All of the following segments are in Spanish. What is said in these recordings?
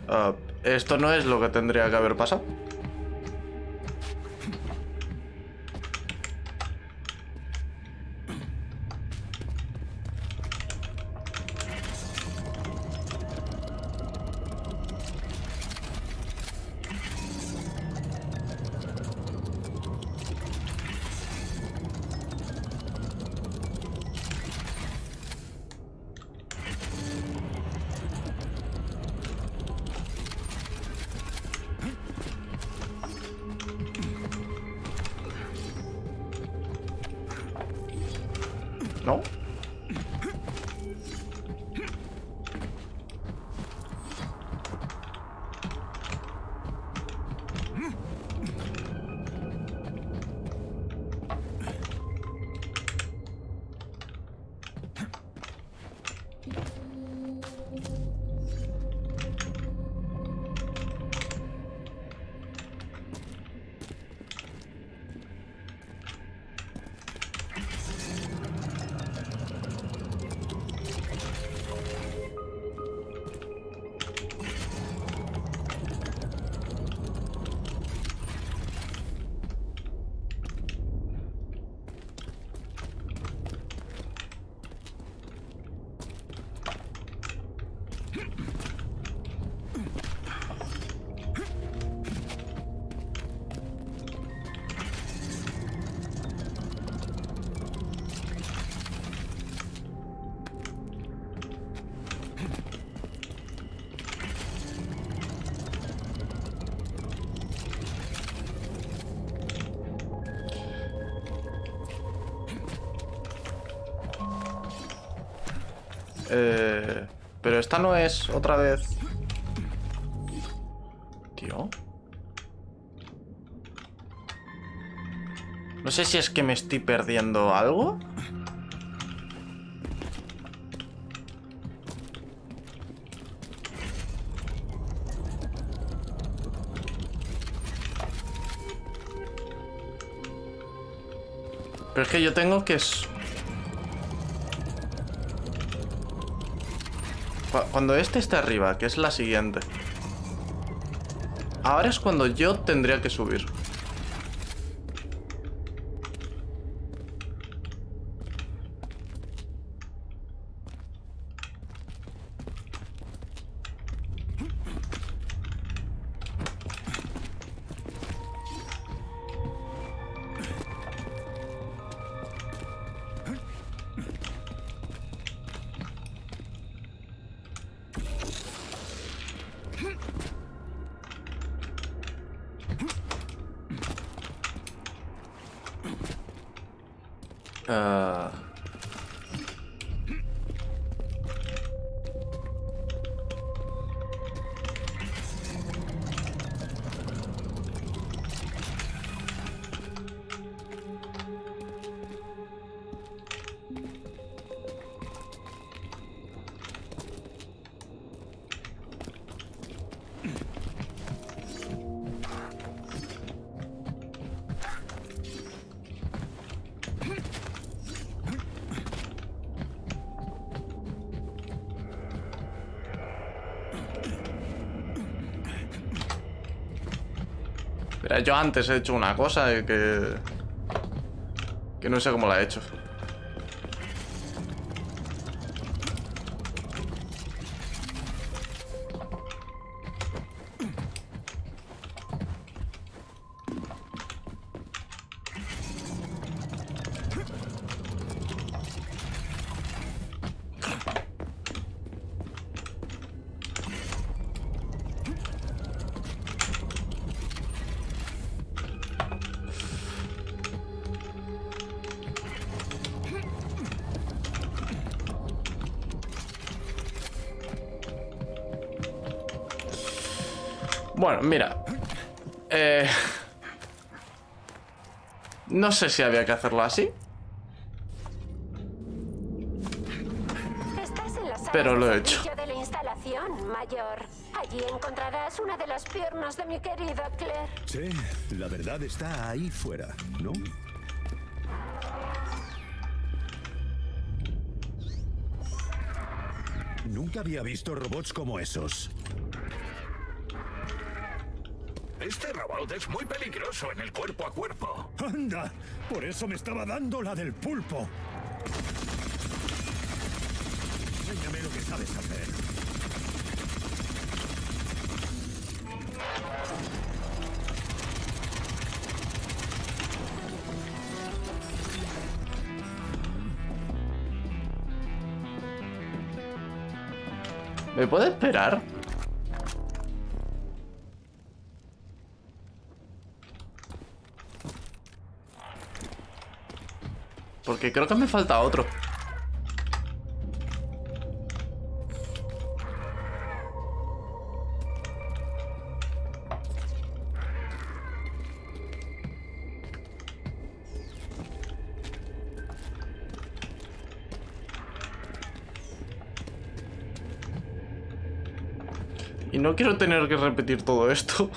Esto no es lo que tendría que haber pasado. ¿No? Pero esta no es otra vez... Tío. No sé si es que me estoy perdiendo algo. Pero es que yo tengo que... Cuando este esté arriba, que es la siguiente. Ahora es cuando yo tendría que subir. Mira, yo antes he hecho una cosa que no sé cómo la he hecho. Bueno, mira. No sé si había que hacerlo así. Estás en la sala Pero lo he de hecho. servicio de la instalación, Mayor. Allí encontrarás una de las piernas de mi querida Claire. Sí, la verdad está ahí fuera, ¿no? Nunca había visto robots como esos. Este robot es muy peligroso en el cuerpo a cuerpo. ¡Anda! Por eso me estaba dando la del pulpo. Enséñame lo que sabes hacer. ¿Me puede esperar? Porque creo que me falta otro. Y no quiero tener que repetir todo esto.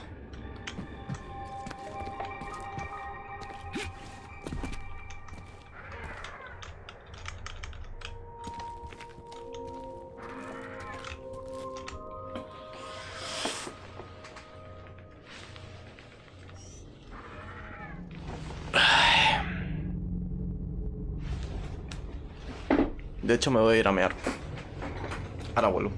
De hecho, me voy a ir a mear. Ahora vuelvo.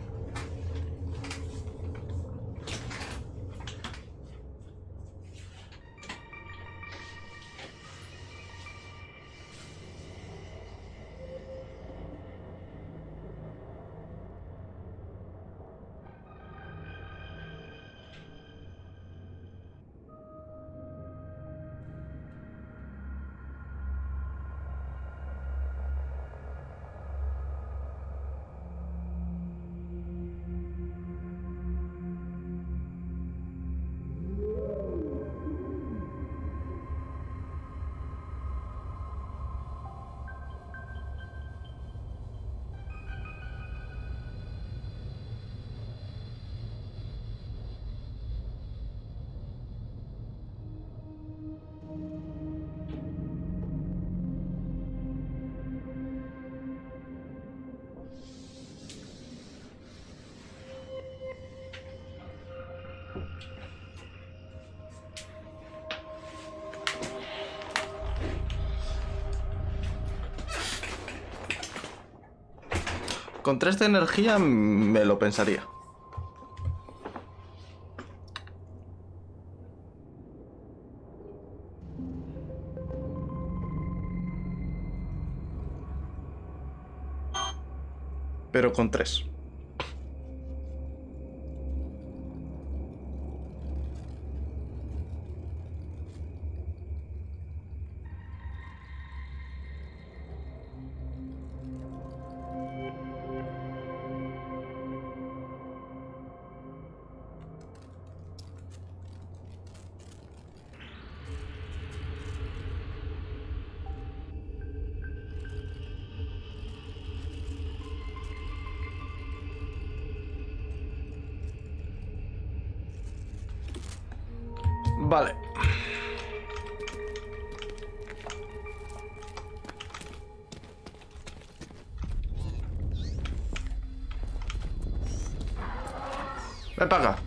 Con 3 de energía me lo pensaría. Pero con 3. Vale. Ven para acá.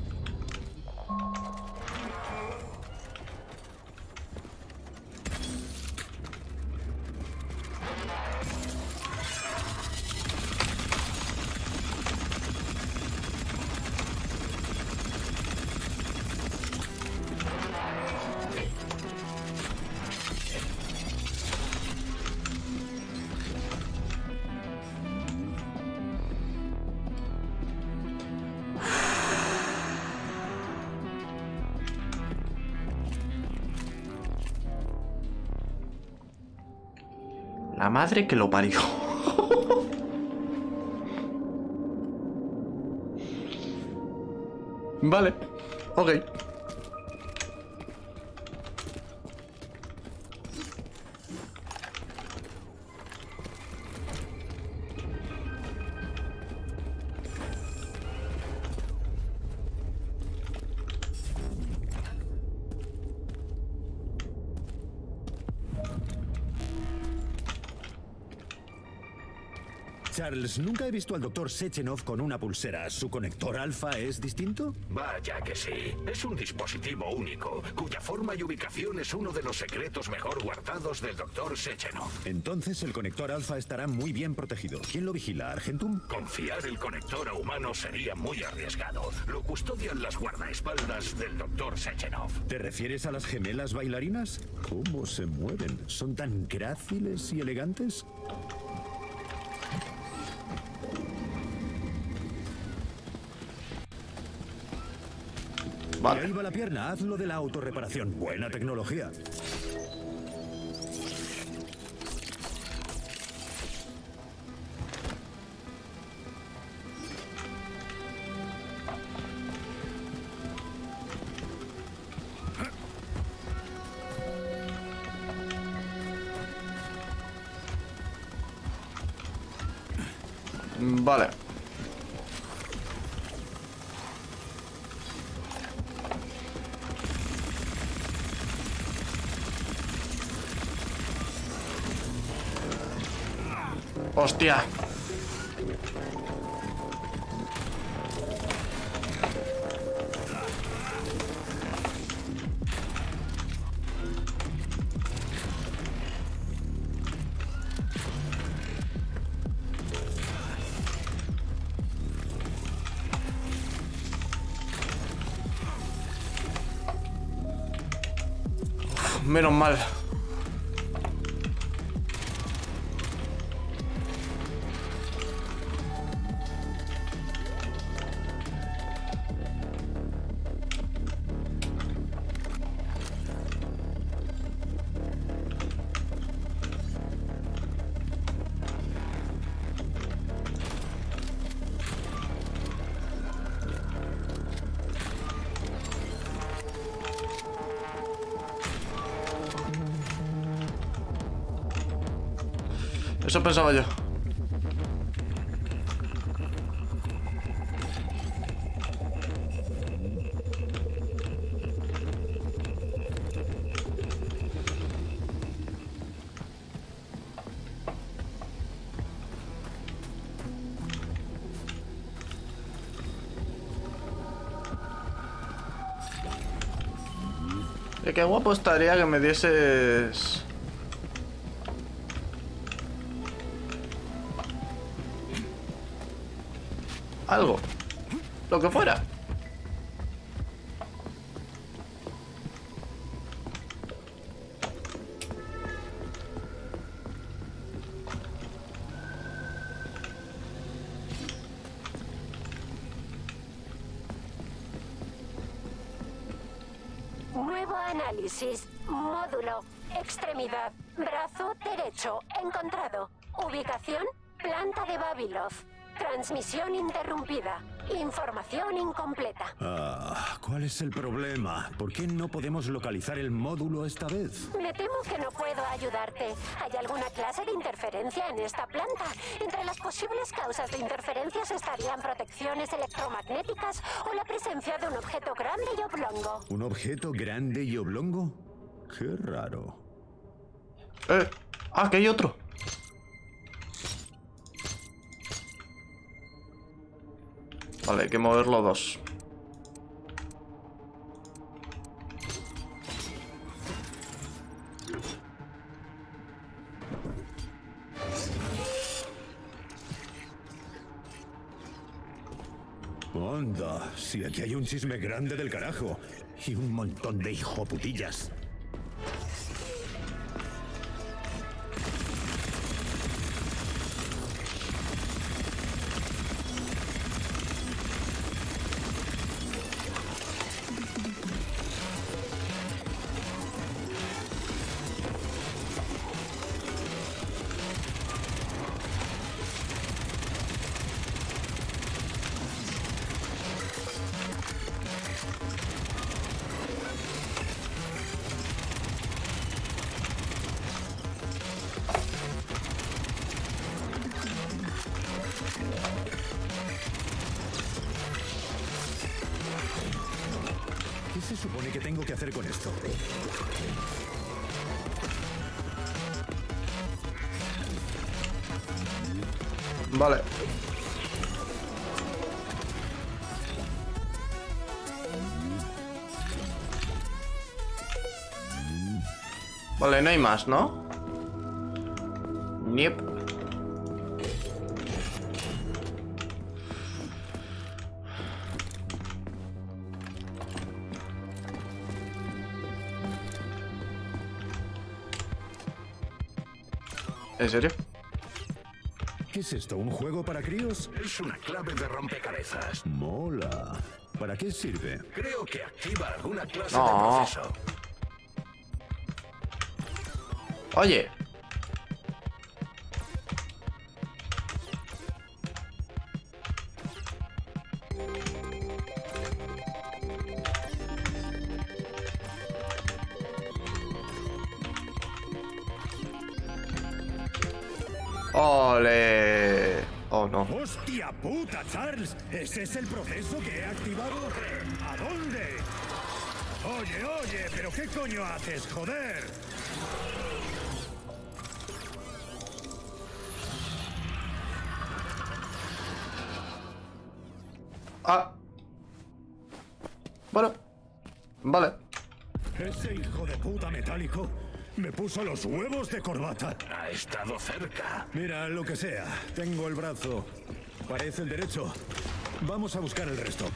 La madre que lo parió. Vale. Ok. Charles, nunca he visto al Dr. Sechenov con una pulsera. ¿Su conector alfa es distinto? Vaya que sí. Es un dispositivo único, cuya forma y ubicación es uno de los secretos mejor guardados del Dr. Sechenov. Entonces el conector alfa estará muy bien protegido. ¿Quién lo vigila, Argentum? Confiar el conector a humano sería muy arriesgado. Lo custodian las guardaespaldas del Dr. Sechenov. ¿Te refieres a las gemelas bailarinas? ¿Cómo se mueven? ¿Son tan gráciles y elegantes? Vale. Y ahí va la pierna, hazlo de la autorreparación. Buena tecnología. Vale. Hostia. Menos mal. Eso pensaba yo. Qué guapo estaría que me dieses... algo. Lo que fuera. Nuevo análisis. Módulo. Extremidad. Brazo derecho. Encontrado. Ubicación. Planta de Vavilov. Transmisión interrumpida. Información incompleta. ¿Cuál es el problema? ¿Por qué no podemos localizar el módulo esta vez? Me temo que no puedo ayudarte. ¿Hay alguna clase de interferencia en esta planta? Entre las posibles causas de interferencias estarían protecciones electromagnéticas o la presencia de un objeto grande y oblongo. ¿Un objeto grande y oblongo? Qué raro. Que hay otro. Vale, hay que moverlo dos. Anda, si aquí hay un chisme grande del carajo. Y un montón de hijoputillas. ¿Qué se supone que tengo que hacer con esto? Vale. Vale, no hay más, ¿no? Niep. ¿En serio? ¿Qué es esto? ¿Un juego para críos? Es una clave de rompecabezas. Mola. ¿Para qué sirve? Creo que activa alguna clase No. de proceso. Oye. ¡Ole! Oh, no. ¡Hostia puta, Charles! ¿Ese es el proceso que he activado? ¿A dónde? Oye, ¿pero qué coño haces, joder? Ah. Bueno. Vale. Ese hijo de puta metálico me puso los huevos de corbata. Ha estado cerca. Mira, lo que sea. Tengo el brazo. Parece el derecho. Vamos a buscar el resto.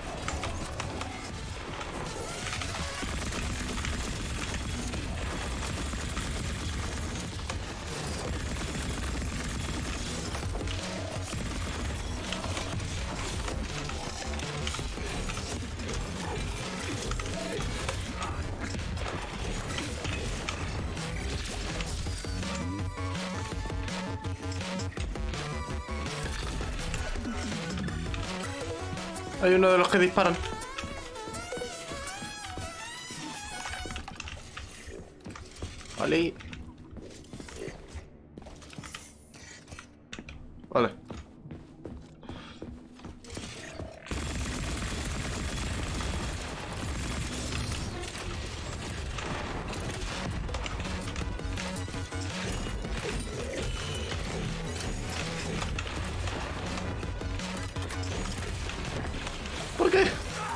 Hay uno de los que disparan. Vale. Vale. ¿Por qué?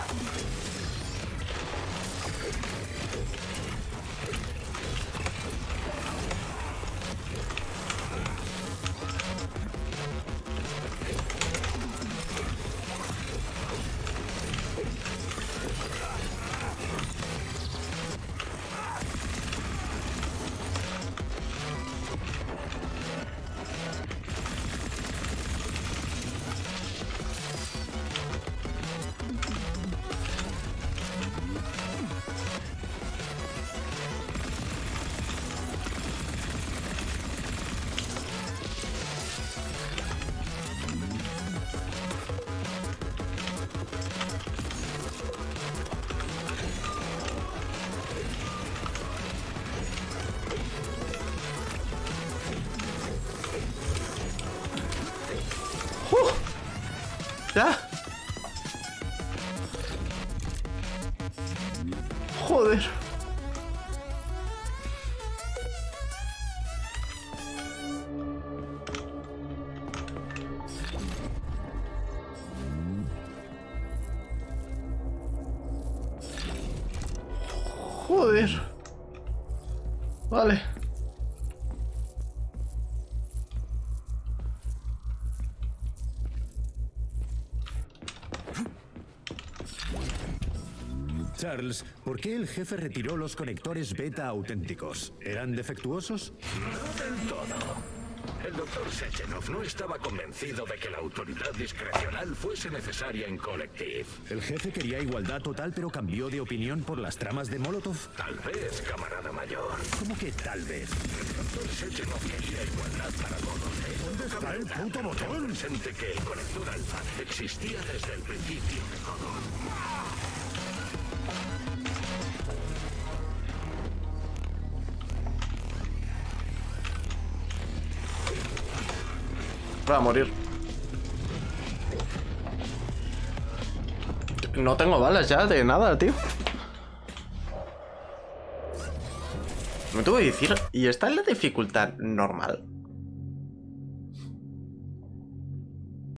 ¿Ya? Joder. Joder. Vale. Charles, ¿por qué el jefe retiró los conectores beta auténticos? ¿Eran defectuosos? No del todo. El doctor Sechenov no estaba convencido de que la autoridad discrecional fuese necesaria en Collective. El jefe quería igualdad total, pero cambió de opinión por las tramas de Molotov. Tal vez, camarada mayor. ¿Cómo que tal vez? El doctor Sechenov quería igualdad para todos. ¿Dónde está el puto botón? Presente que el conector alfa existía desde el principio de todo. Va a morir. No tengo balas ya de nada, tío. Me tuve que decir. Y está en la dificultad normal.